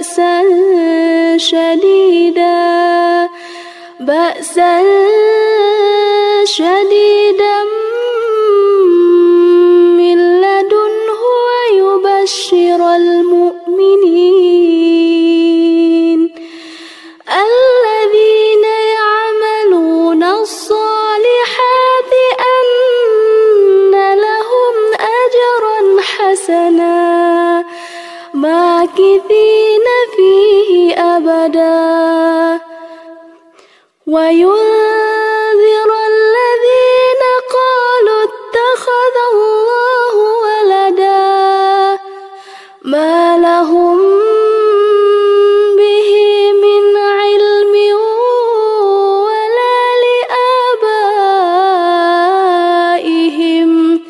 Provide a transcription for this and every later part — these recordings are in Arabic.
بأسا شديدا من لدنه ويبشر المؤمنين الذين يعملون الصالحات أن لهم أجرا حسنا ماكثين فيه أبدا وينذر الذين قالوا اتخذ الله ولدا ما لهم به من علم ولا لآبائهم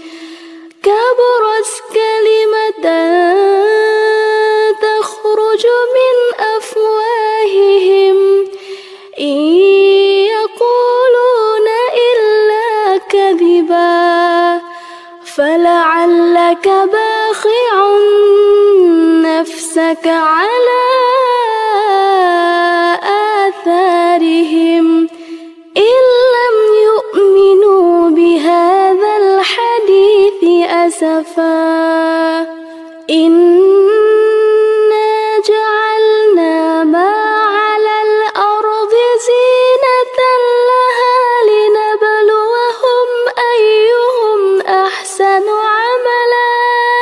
كبرت كلمة تخرج من أفواههم إن يقولون إلا كذبا فلعلك باخع نفسك على آثارهم إن لم يؤمنوا بهذا الحديث أسفا إنا جعلنا ما على الأرض زينة لها لنبلوهم أيهم أحسن عملا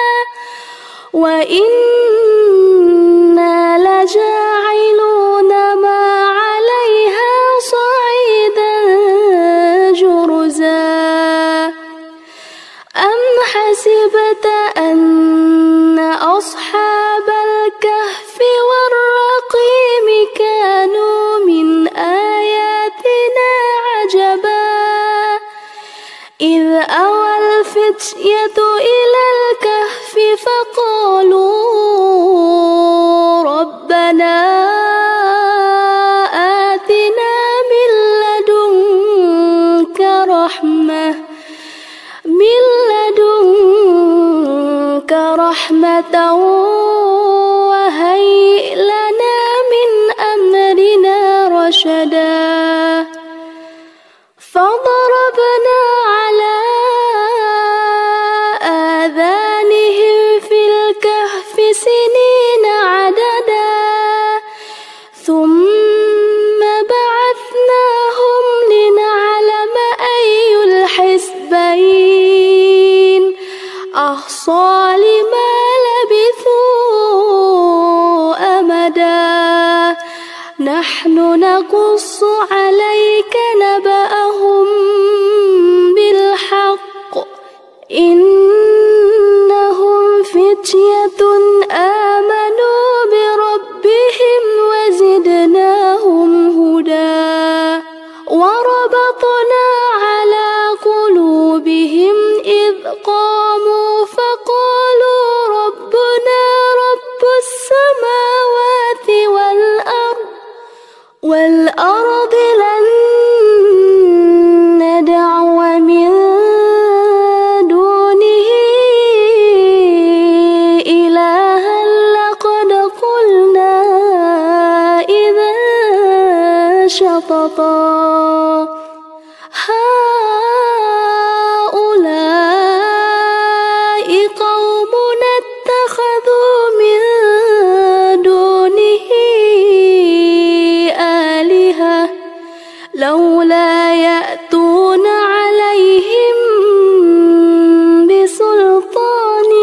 وإنا لجاعلون ما عليها صعيدا جرزا أم حسبت أن أصحاب الكهف والرقيم كانوا من آياتنا عجبا إذ أوى الفتية إلى الكهف فقالوا ربنا آتنا من لدنك رحمة وهيئ لنا من أمرنا رشدا فضربنا على آذانهم في الكهف سنين عددا ثم بعثناهم لنعلم أي الحزبين أحصى لما لبثوا أمدا نحن نقص عليك نبأهم بالحق إنهم فتية آمنوا بربهم وزدناهم هدى وربطنا على قلوبهم إذ قاموا فقالوا ربنا رب السماوات والأرض لن ندعو من دونه إلها لقد قلنا إذا شططا هؤلاء قومنا اتخذوا من دونه آلهة لولا يأتون عليهم بسلطان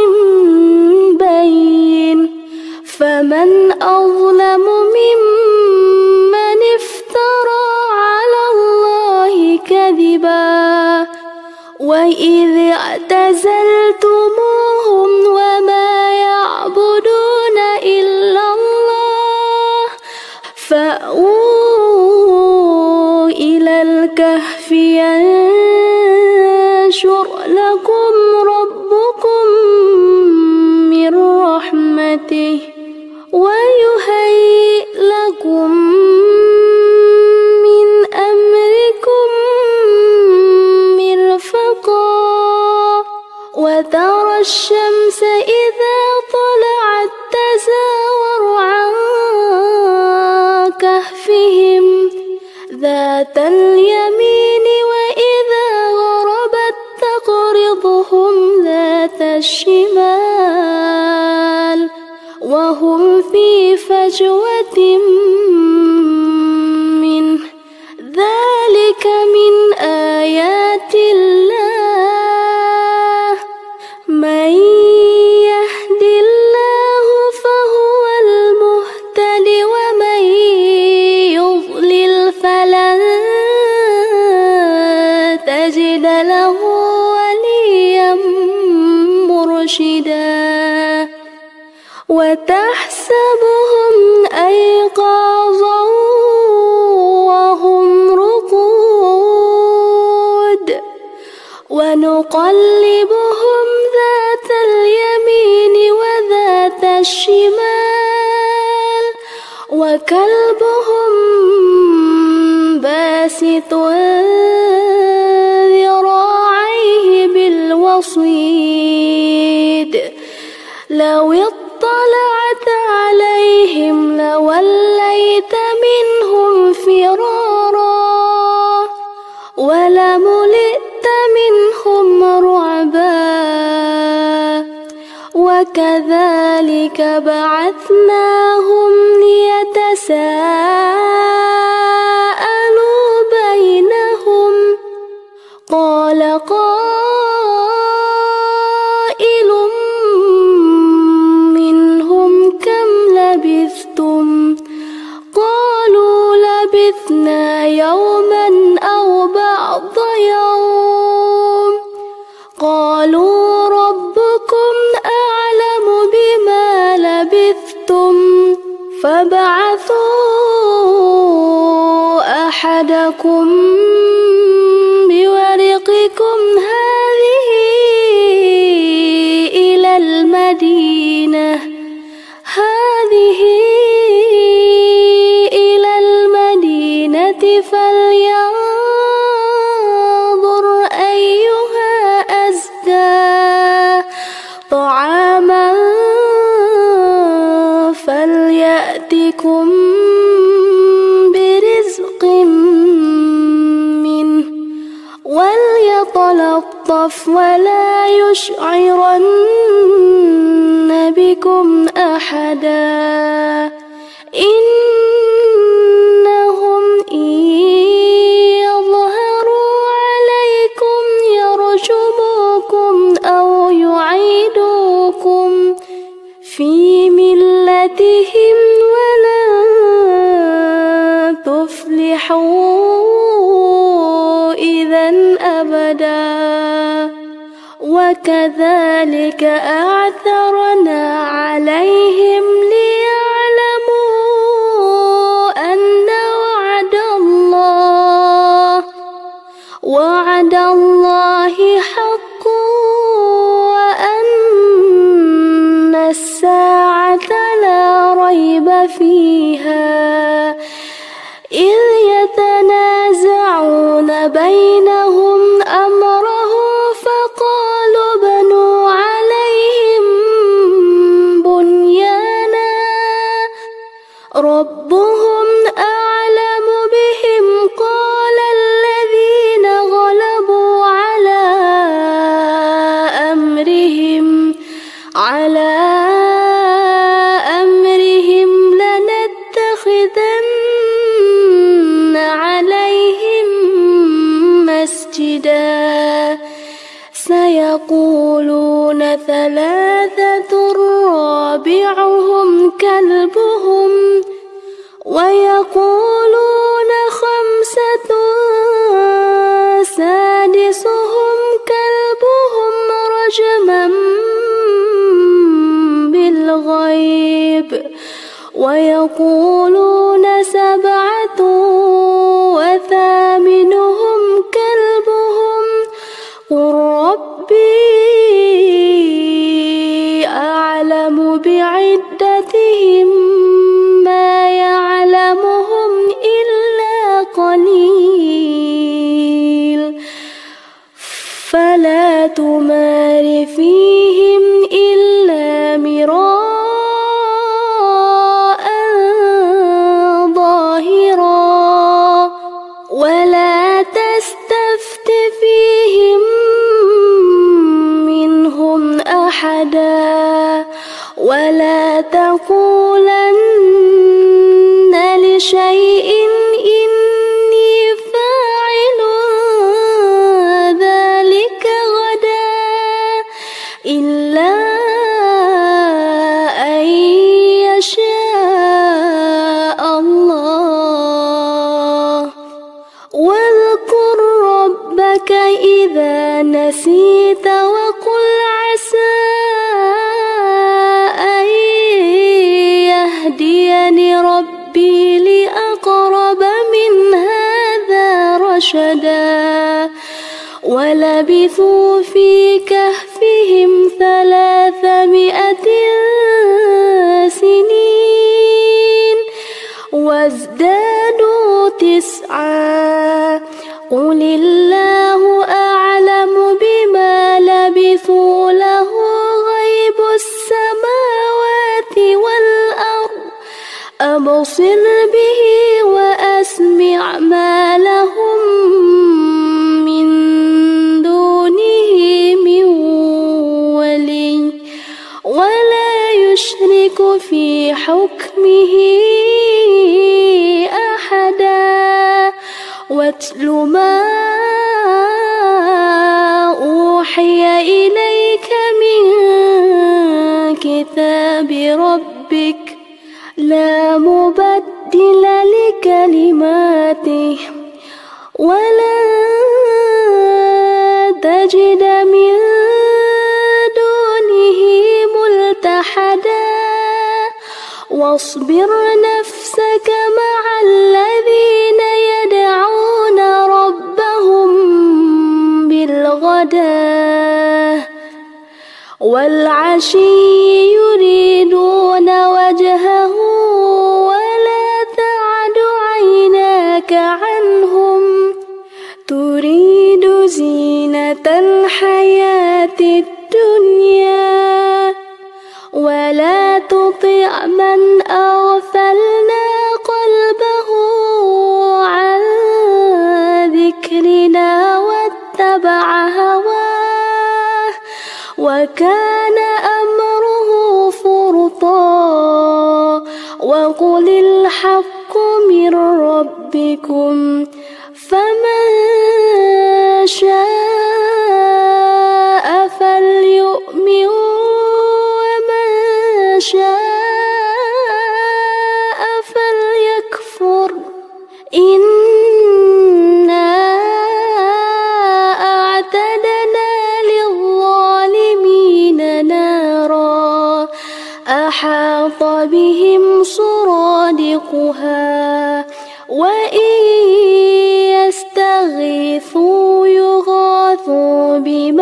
بين فمن أظلم ممن افترى على الله كذبا وإذ اعتزلتموهم وما يعبدون إلا الله فأووا إلى الكهف ينشر لكم ربكم من رحمته ويهيئ لكم من أمركم مرفقا وترى الشمس إذا طلعت تزاور عن الجبال وهم في فجوة منه ذلك من آيات الله من يهد الله فهو المهتد ومن يضلل فلن تجد له وليا مرشدا وتحسبهم أيقاظا وهم رقود ونقلبهم ذات اليمين وذات الشمال وكلبهم باسط ذراعيه بالوصيد لو اطلعت عليهم لوليت منهم فرارا ولملئت منهم رعبا وكذلك بعثناهم ليتساءلوا بينهم قال قائل منهم كم لبثتم قالوا لبثنا يوما أو بعض يوم قالوا ربكم أعلم بما لبثتم فابعثوا أحدكم بورقكم هذه إلى المدينة فلينظر أيها أزكى طعاما فليأتكم برزق منه وليتلطف ولا يشعرن بكم أحدا إنهم إن يظهروا عليكم يرجموكم أو يعيدوكم في ملتهم ولن تفلحوا إذا أبدا وكذلك أعثرنا عليهم ليعلموا أن وعد الله حق وأن الساعة لا ريب فيها إذ يتنازعون بينهم أمرهم فقالوا بنوا عليهم بنيانا ربهم أعلم بهم قال الذين غلبوا على أمرهم لنتخذن عليهم مسجدا سيقولون ثلاثة رابعهم كلبهم ويقولون خمسة سادسهم كلبهم رجما بالغيب ويقولون سبعة وثامنهم كلبهم قل ربي أعلم بعدتهم ما يعلمهم إلا قليل فلا تمار فيهم إلا مراء ظاهرا ولا تستفت فيهم منهم أحدا ولا تقولن لشيء إني فاعل ذلك غدا إلا أن يشاء الله واذكر ربك إذا نسيت وقل عسى أن يهديني ربي لأقرب من هذا رشدا ولبثوا في كهفهم 300 سنين وازدادوا 9 قل الله أعلم بما لبثوا له غيب السماوات والأرض أبصر به وأسمع ما لهم من دونه من ولي ولا يشرك في حكمه أحدا واتل ما أوحي إليك من كتاب ربك لا مبدل لكلماته ولا تجد من دونه ملتحدا واصبر نفسك مع الذين يدعون ربهم بالغداة والعشي يريدون وجهه ولا تعد عيناك عنهم تريد زينة الحياة الدنيا ولا تطع من أغفلنا قلبه عن ذكرنا واتبع هواه وكان أمره فرطا وقل الحق من ربكم فمن شاء فليؤمن ومن شاء فليكفر إنا أعتدنا للظالمين نارا أحاط بهم سرادقها وإن يستغيثوا يغاثوا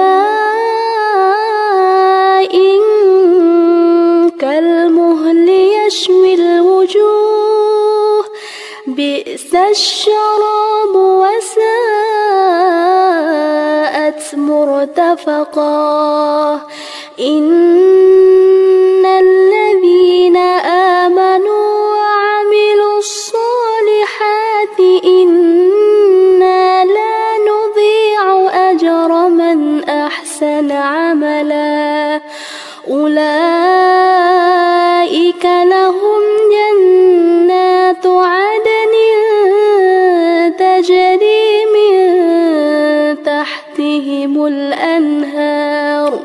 بماء كالمهل يشوي الوجوه بئس الشراب وساءت مرتفقا إن الذين آمنوا وعملوا الصالحات إنا لا نضيع أجر من أحسن عملا أولئك لهم جنات عدن تجري من تحتهم الأنهار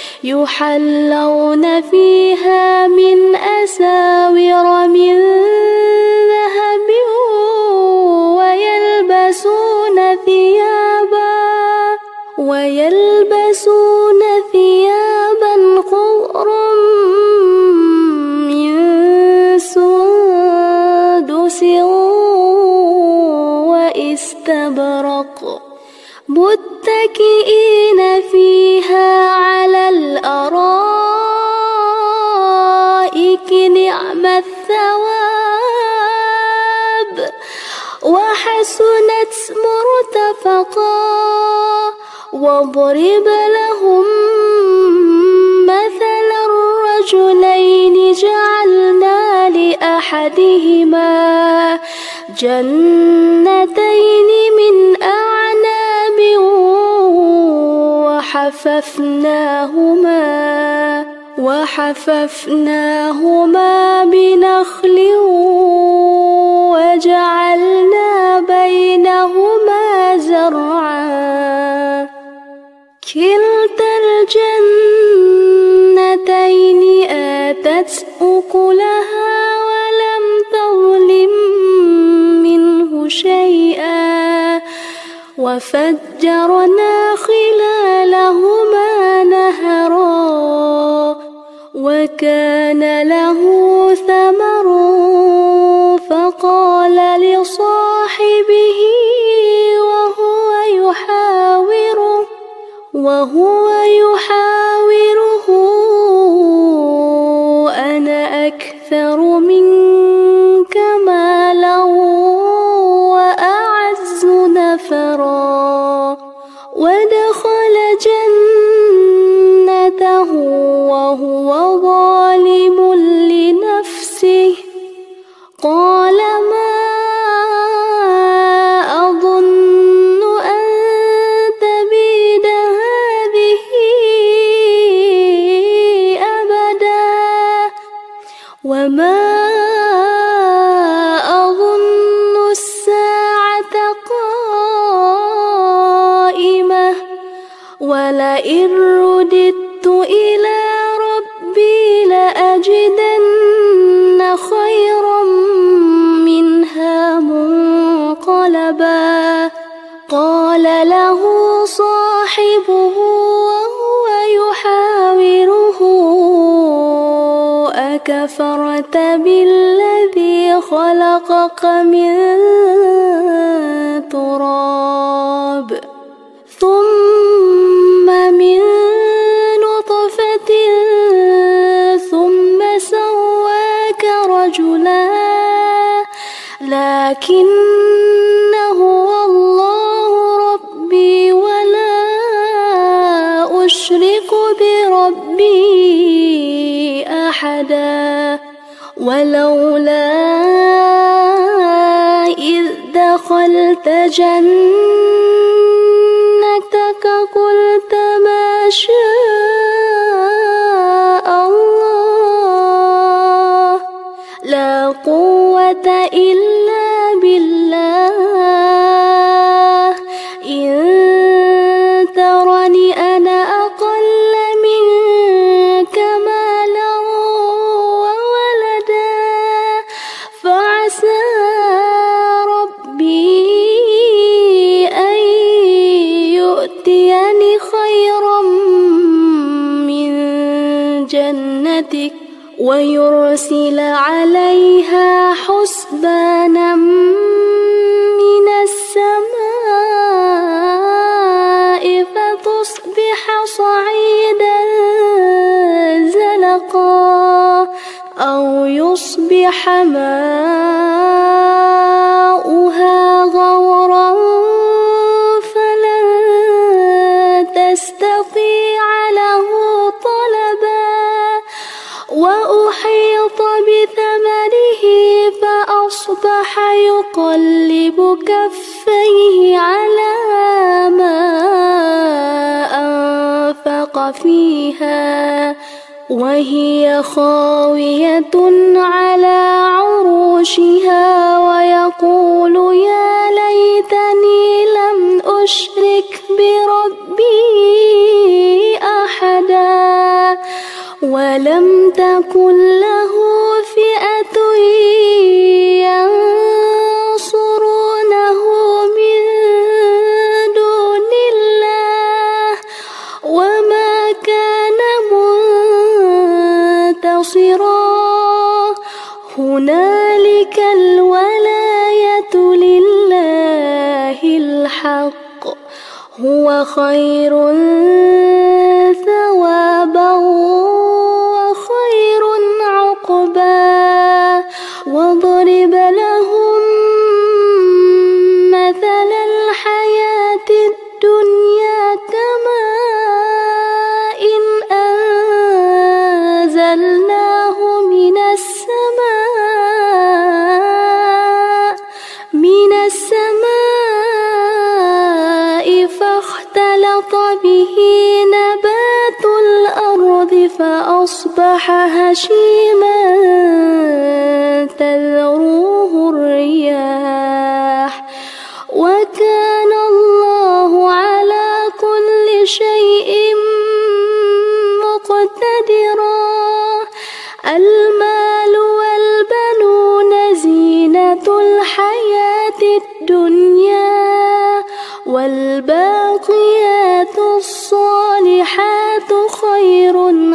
يحلون فيها من أساور من ذهب ويلبسون ثيابا خضرا من سندس واستبرق متكئين فيها على الأرائك نعم الثواب وحسنت مرتفقا واضرب لهم مثلا الرجلين جعلنا لأحدهما جنتين من أعناب وحففناهما وحففناهما بنخل وجعلنا بينهما زرعا كلتا الجنتين آتت أكلها ولم تظلم منه شيئا وفجرنا خلالهما نهرا وكان له ثمر فقال لصاحبه وهو يحاوره أنا أكثر منك مالا وأعز نفرا ودخل جنته وهو ظالم لنفسه قال ما أظن أن تبيد هذه أبدا وما أظن الساعة قائمة ولئن رددت إلى ربي لأجدن خيرا منها منقلبا قال له صاحبه وهو يحاوره أكفرت بالذي خلقك من تراب ثم من نطفة ثم سواك رجلا لكن هو الله ربي ولا أشرك بربي أحدا ولولا إذ دخلت جنتك قلت ما شاء الله لا قوة إلا بالله إن ترني أنا أقل منك مالا وولدا فعسى ربي أن يؤتيني خيرا من جنتك ويرسل عليها حسبانا من السماء فتصبح صعيدا زلقا أو يصبح ماؤها غورا فلن تستطيع له طلبا وأحيط بثمره فأصبح يقلب كفيه على ما أنفق فيها وهي خاوية على عروشها ويقول يا ليتني لم أشرك بربي أحدا ولم تكن له فئة ينصرونه من دون الله وما كان منتصرا هنالك الولاية لله الحق هو خير ثوابا وخير عقبا واضرب لهم مثل الحياة الدنيا كماء أنزلناه من السماء فاختلط به نبات الأرض حشيما تذروه الرياح وكان الله على كل شيء مقتدرا المال والبنون زينة الحياة الدنيا والباقيات الصالحات خير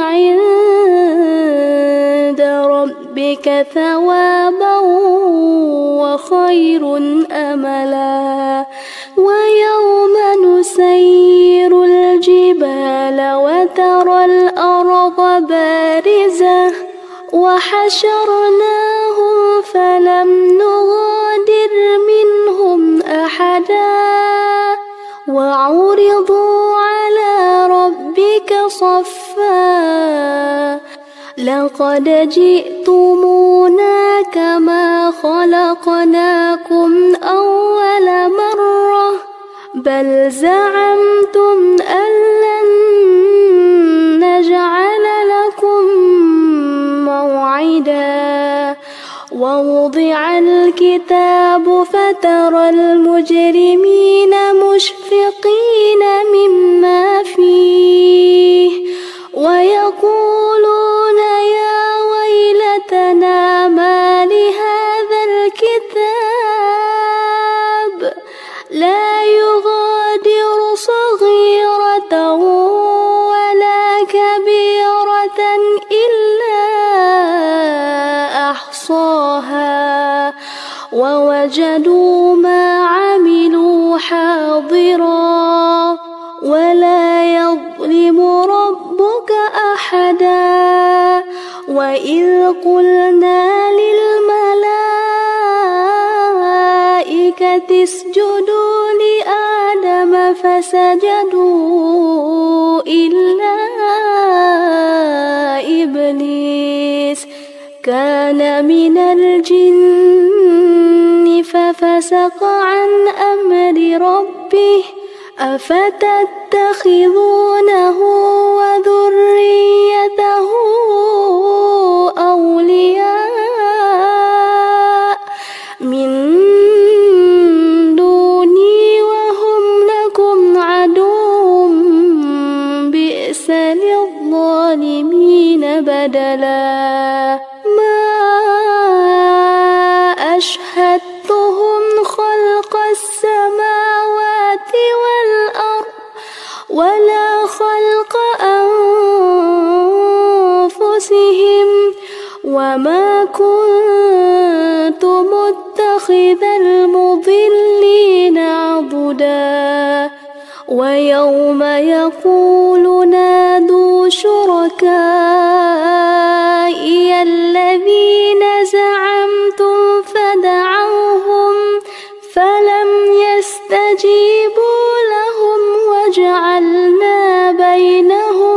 عند ربك ثوابا وخير أملا ويوم نسير الجبال وترى الأرض بارزة وحشرناهم فلم نغادر منهم أحدا وعرضوا على ربك صفا لقد جئتمونا كما خلقناكم أول مرة بل زعمتم أن لن نجعل لكم موعدا ووضع الكتاب فترى المجرمين مشفقين مما فيه ويقولون يا ويلتنا ما لهذا الكتاب لا يغادر صغيرة ولا كبيرة إلا أحصاها ووجدوا ما عملوا حاضرا ولا يظلم ربك أحدا وإذ قلنا للملائكة اسجدوا لآدم فسجدوا إلا إبليس كان من الجن ففسق عن أمر ربه أفتتخذونه وذريته أولياء من دوني وهم لكم عدو بئس للظالمين بدلا ما أشهدتهم خلق السماوات والأرض ولا خلق أنفسهم وما كنت متخذ المضلين عضدا ويوم يقول نادوا شركائي الذين زعمتم فدعوهم فلم يستجيبوا لهم وجعلنا بينهم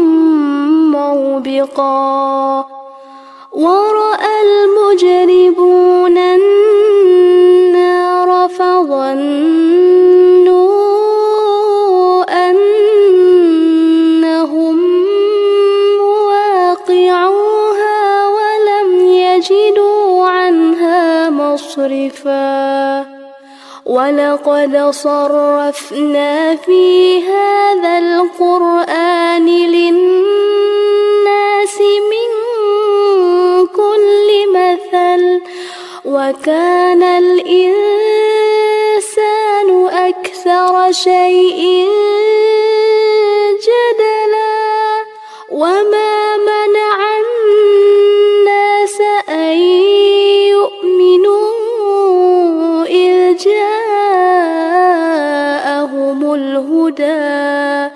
موبقا ورأى المجرمون النار فظنوا أنهم مواقعوها ولم يجدوا عنها مصرفا ولقد صرفنا في هذا القرآن للناس من كل مثل وكان الإنسان أكثر شيء جدلا وما منع الناس أن يؤمنوا إذ جاءهم الهدى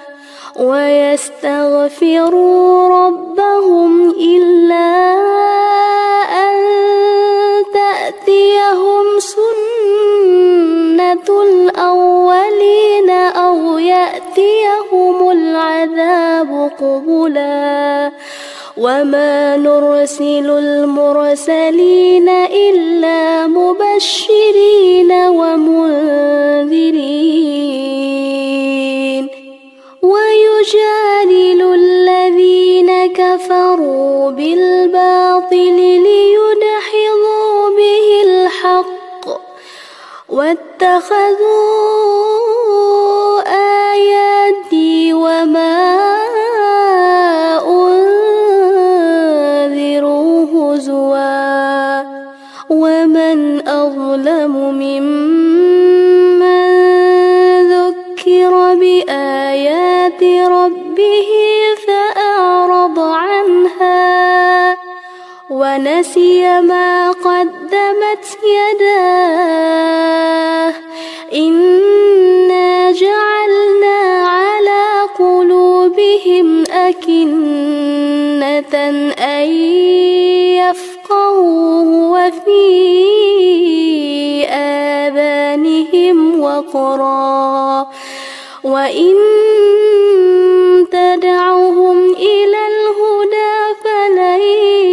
ويستغفروا ربهم إلا أن تأتيهم سنة الأولين أو يأتيهم العذاب قبلا وما نرسل المرسلين إلا مبشرين ومنذرين ويجادل الذين كفروا بالباطل ليدحضوا به الحق واتخذوا آياتي وما أنذروا هزوا ومن أظلم ممن ذكر بآيات ربه فأعرض عنها ونسي ما قدمت يداه إنا جعلنا على قلوبهم أكنة أن يفقهوه وفي آذانهم وقرا وإن تدعوهم إلى الهدى فلن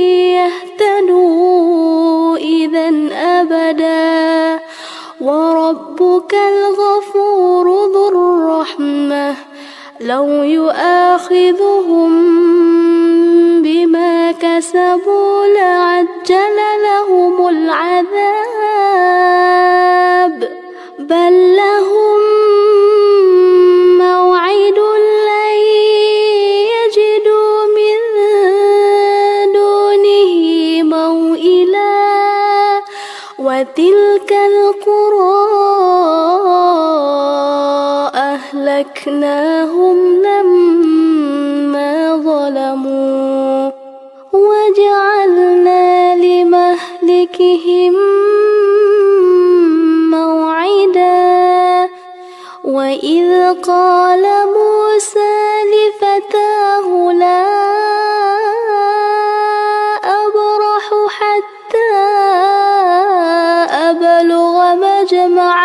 يهتدوا إذا أبدا وربك الغفور ذو الرحمة لو يؤاخذهم بما كسبوا لعجل لهم العذاب بل لهم موعد لن يجدوا من دونه موئلا وتلك القرى أهلكناهم لما ظلموا وجعلنا لمهلكهم موعدا وإذ قال موسى لفتاه لا أبرح حتى أبلغ مجمع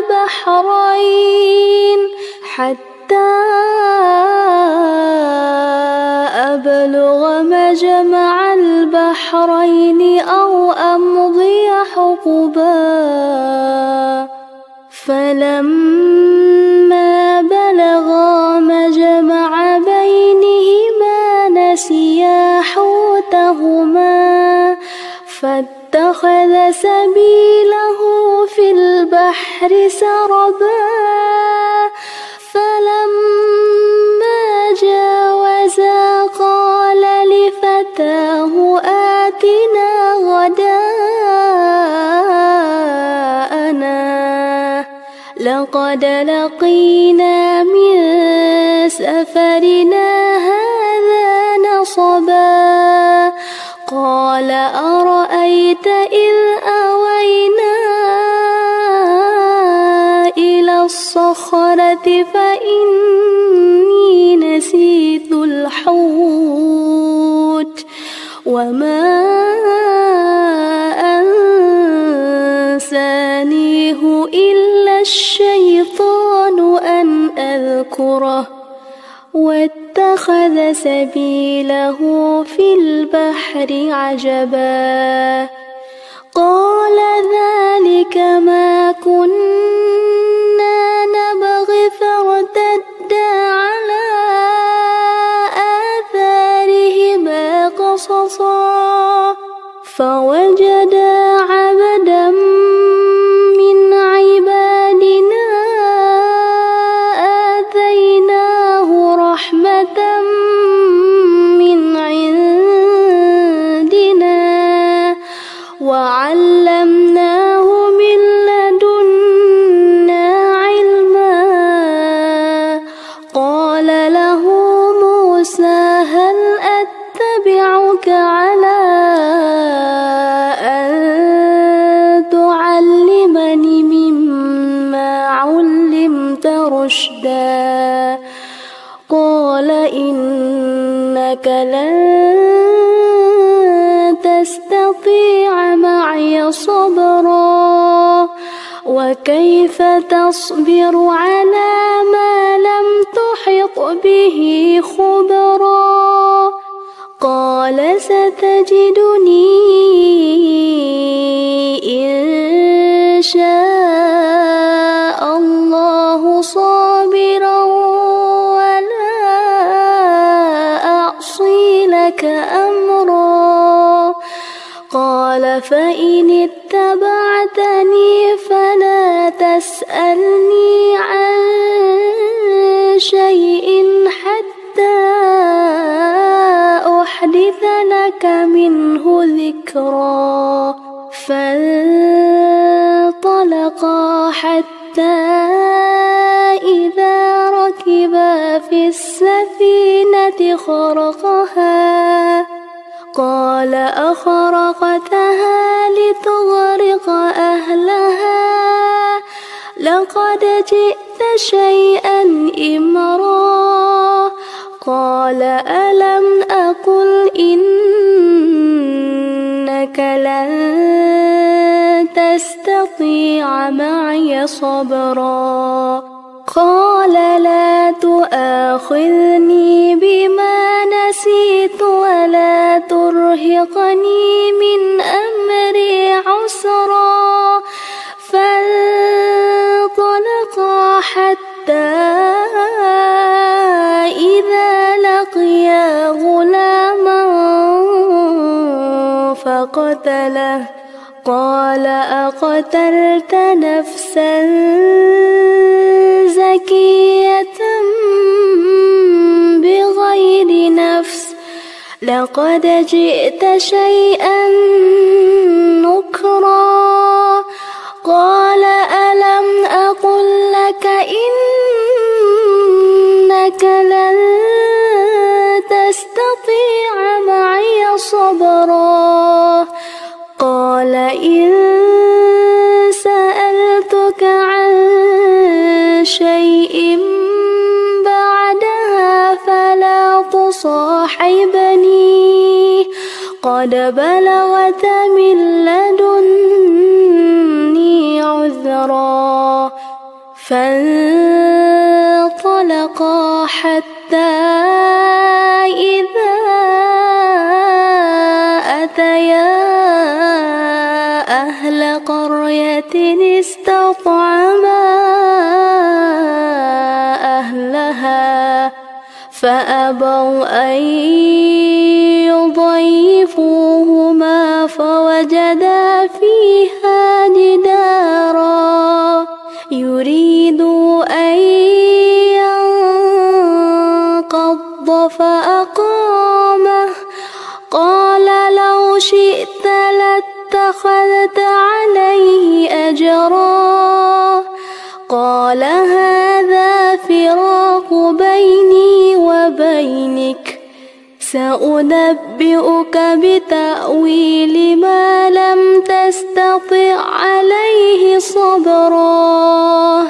البحرين أو أمضي حقبا فلما بلغا مجمع بينهما نسيا حوتهما فاتخذ سبيله في البحر سربا فلما جاوزا قال لفتاه آتنا غداءنا لقد لقينا من سفرنا هذا نصبا قال أرأيت إذ أوينا إلى الصخرة فإني نسيت الحوت وما أنسانيه إلا الشيطان أن أذكره واتخذ سبيله في البحر عجبا قال ذلك ما كنا نبغي فارتدا على آثارهما قصصا فوجدا عبدا من عبادنا آتيناه رحمة من عندنا وعلمناه من لدنا علما قال له موسى هل أتبعك على أن تعلمني مما علمت رشدا قال إنك لن تستطيع معي صبرا وكيف تصبر على ما لم تحط به خبرا قال ستجدني إن شاء الله صابرا ولا أعصي لك قال فإن اتبعتني فلا تسألني عن شيء حتى أحدث لك منه ذكرا. فانطلقا حتى إذا ركبا في السفينة خرقها قال أخرقتها لتغرق أهلها لقد جئت شيئا إمرا. قال ألم أقل إنك لن تستطيع معي صبرا. قال لا تؤاخذني بما نسيت ولا ترهقني من أمري عسرا. فانطلقا حتى إذا لقيا غلاما فقتله قال أقتلت نفسا زكية بغير نفس لقد جئت شيئا نكرا. قال ألم أقل لك إنك لن تستطيع معي صبرا. قال إن سألتك عن شيء بعدها فلا تصاحبني قد بلغت من لدني عذرا. فانطلقا حتى إذا أتيا أهل قرية استطعما أهلها فأبوا أن يضيفوهما فوجدا فيها جدارا يريد أن ينقض فأقامه. قال لو شئت لاتخذت عليه أجرا. قال هذا فراق بيني وبينك سأنبئك بتأويل ما لم تستطع عليه صبرا.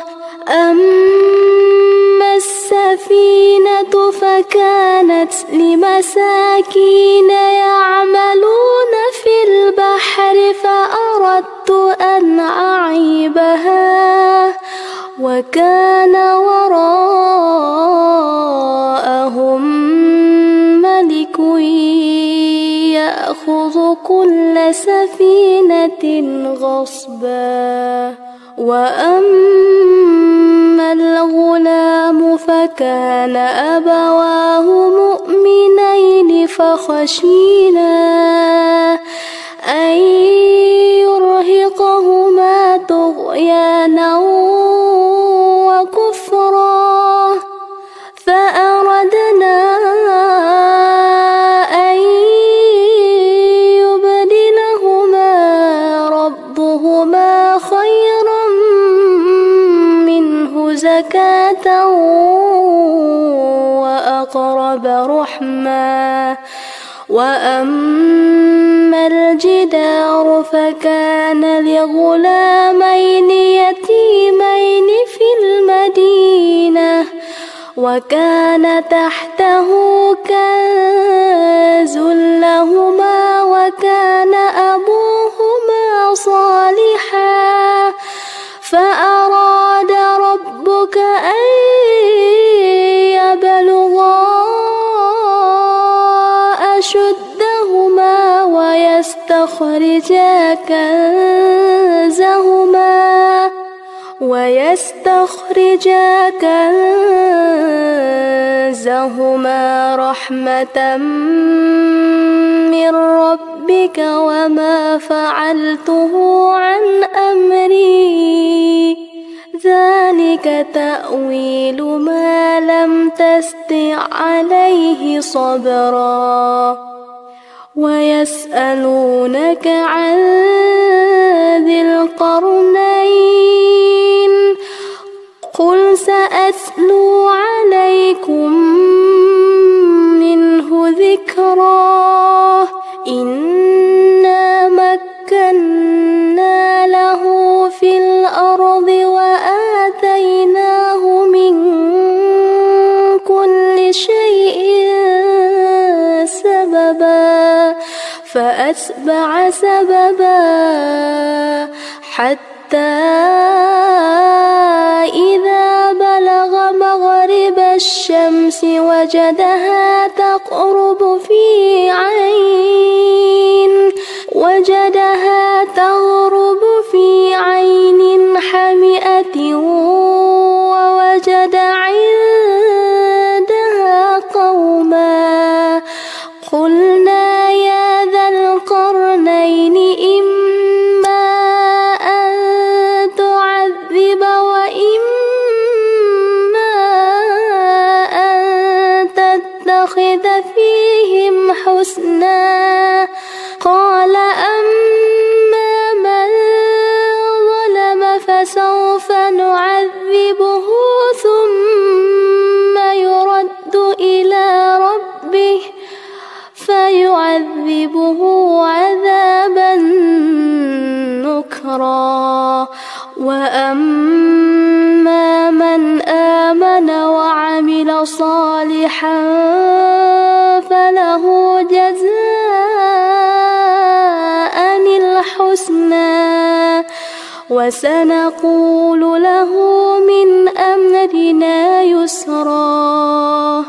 أما السفينة فكانت لمساكين يعملون في البحر فأردت أن أعيبها وكان وراءهم ملك يأخذ كل سفينة غصبا. وأما الغلام فكان أبواه مؤمنين فخشينا أن يرهقهما طغيانا وكفرا. فأردنا أن يبدلهما ربهما خيرا منه زكاة وأقرب رحما. وأما الجدار فكان لغلامين يتيمين في المدينة وكان تحته كنز لهما وكان أبوهما صالحا فأراد ربك أن يبلغا أشدهما ويستخرجا كنزهما رحمة من ربك ربك وما فعلته عن أمري ذلك تأويل ما لم تستطع عليه صبرا ويسألونك عن ذي القرنين قل سأتلو عليكم منه ذكرا إنا مكنا له في الأرض وآتيناه من كل شيء سببا فأتبع سببا حتى إذا بلغ مغرب الشمس وجدها تغرب في عين حمئة ووجد عندها قوما قلنا يا ذا القرنين إما أن تعذب وإما أن تتخذ فيهم حسنا قال أما من ظلم فسوف نعذبه ثم يرد إلى ربه فيعذبه عذابا نكرا وأما من آمن وعمل صالحا فله جزاء الحسنى وسنقول له من أمرنا يسرا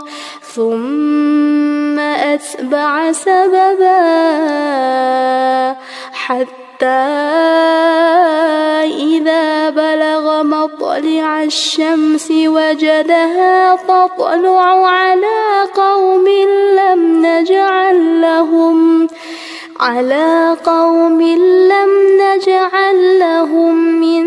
ثم أتبع سببا حتى إذا بلغ مطلع الشمس وجدها تطلع على قوم لم نجعل لهم من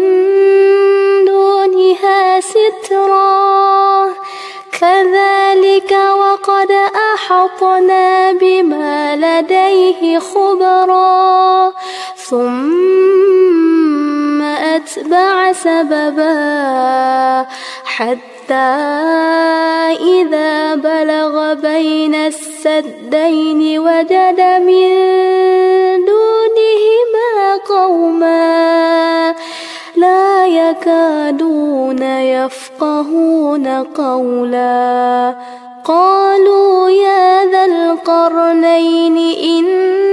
دونها سترا كذلك وقد أحطنا بما لديه خبرا ثم أتبع سببا حتى إذا بلغ بين السدين وجد من دونهما قوما لا يكادون يفقهون قولا قالوا يا ذا القرنين إن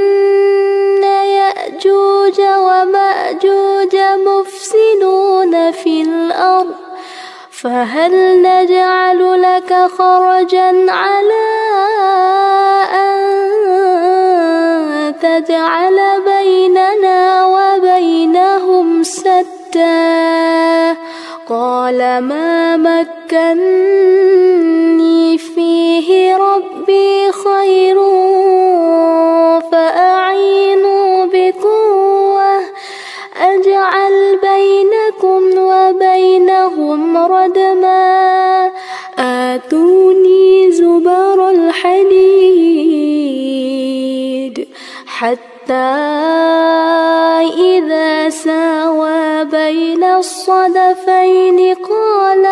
يأجوج ومأجوج مفسدون في الأرض فهل نجعل لك خرجا على أن تجعل بيننا وبينهم سدا قال ما مكني فيه ربي خير فأعينوا بقوة أجعل بينكم وبينهم ردما آتوني زبر الحديد حتى إذا ساوى بين الصدفين قال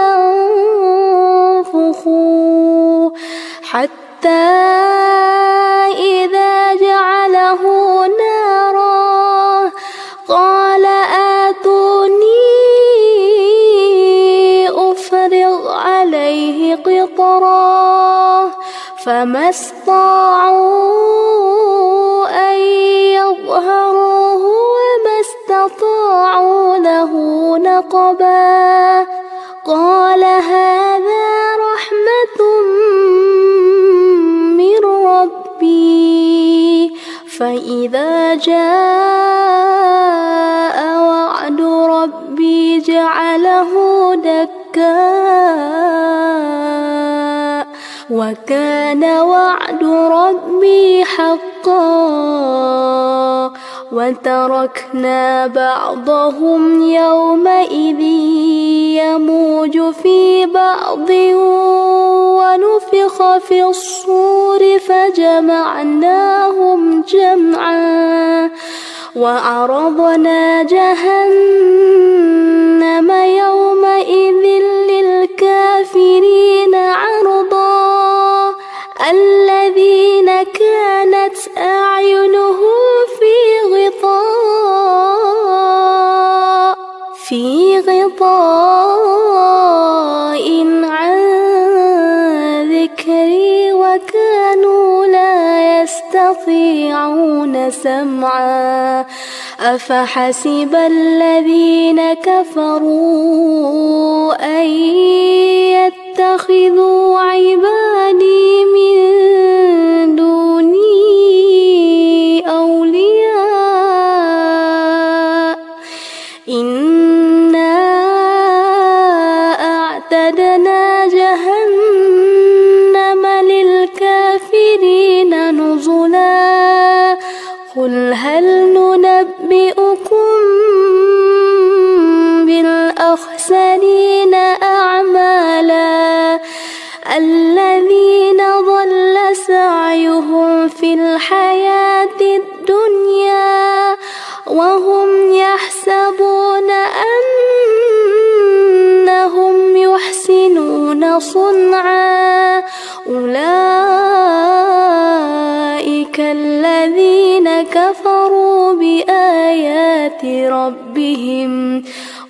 انفخوا حتى إذا جعله نارا قال آتوني أفرغ عليه قطرا فما استطاعوا أن يظهروه وما استطاعوا له نقبا قال هذا رحمة من ربي فإذا جاء وعد ربي جعله دكا وكان وعد ربي حقا وتركنا بعضهم يومئذ يموج في بعض ونفخ في الصور فجمعناهم جمعا وعرضنا جهنم يومئذ للكافرين عرضا الذين كانت أعينهم في غطاء عن ذكري وكانوا لا يستطيعون سمعا أفحسب الذين كفروا أن يتخذوا عبادي من دوني أولياء إنا أعتدنا جهنم للكافرين نزلا قل هل ننبئكم بالأخسرين أعمالا الذين ضل سعيهم في الحياة الدنيا وهم يحسبون أنهم يحسنون صنعا أولئك الذين كفروا بآيات ربهم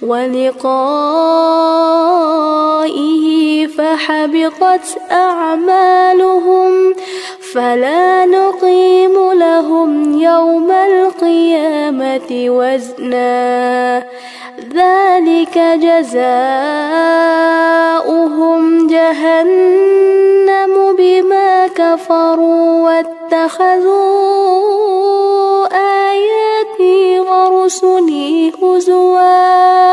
ولقائه فحبطت أعمالهم فلا نقيم لهم يوم القيامة وزنا ذلك جزاؤهم جهنم بما كفروا واتخذوا آياتي ورسلي هزوا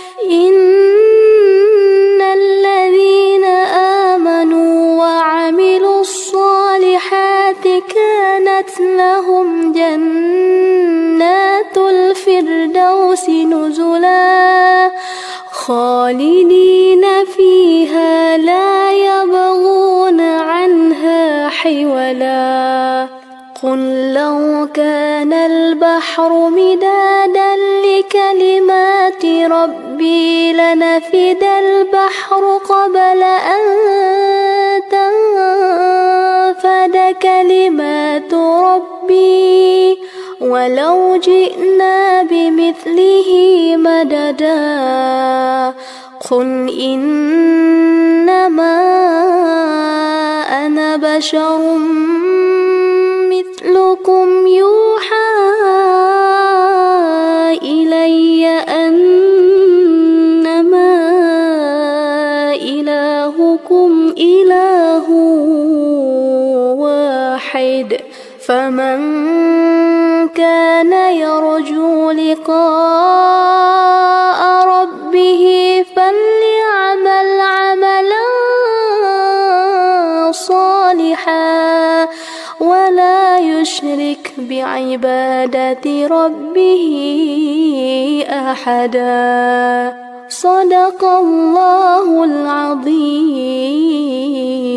إن الذين آمنوا وعملوا الصالحات كانت لهم جنات الفردوس نزلا خالدين فيها لا يبغون عنها حولا قل لو كان البحر مدادا لكلمات ربي لنفد البحر قبل أن تنفد كلمات ربي ولو جئنا بمثله مددا قل إنما أنا بشر مثلكم يوحى إلي أنما إلهكم إله واحد فمن كان يرجو لقاء ربه فليعمل عملا صالحا ولا يشرك بعبادة ربه أحدا صدق الله العظيم.